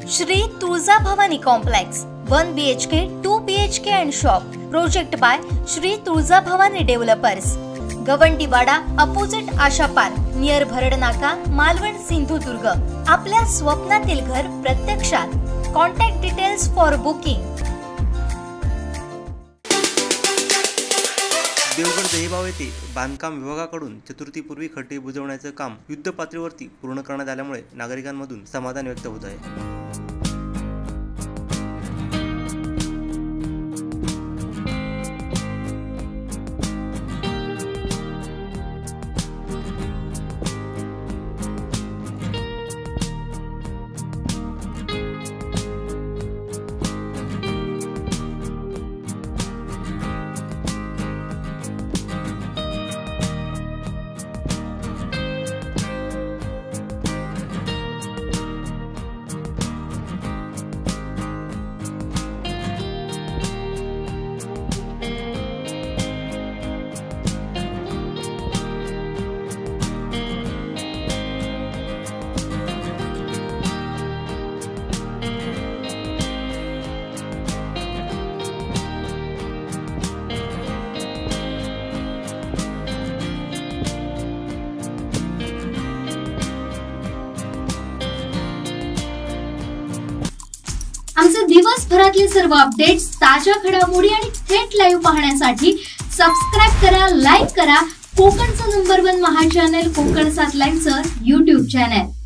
Shri Tuljabhavani complex 1 BHK 2 BHK and shop. Project by Shri Tuljabhavani developers. Gawandiwada opposite Asha park near Bharadnaka, Malvan, Sindhudurg. आपल्या स्वप्नातील घर प्रत्यक्षात. Contact details for booking. Devgad Dahibav येथे बांधकाम विभागाकडून चतुर्थीपूर्वी खड्डे बुजवण्याचे काम युद्धपातळीवरती पूर्ण करण्यात आल्यामुळे नागरिकांमधून समाधान व्यक्त होत आहे. आमचे दिवसभरातले सर्व अपडेट्स, ताज्या घडामोडी आणि थेट लाईव्ह पाहण्यासाठी सबस्क्राइब करा, लाईक करा कोकणचं नंबर 1 महा चॅनल कोकण 7 लाईव्हचं YouTube चॅनल.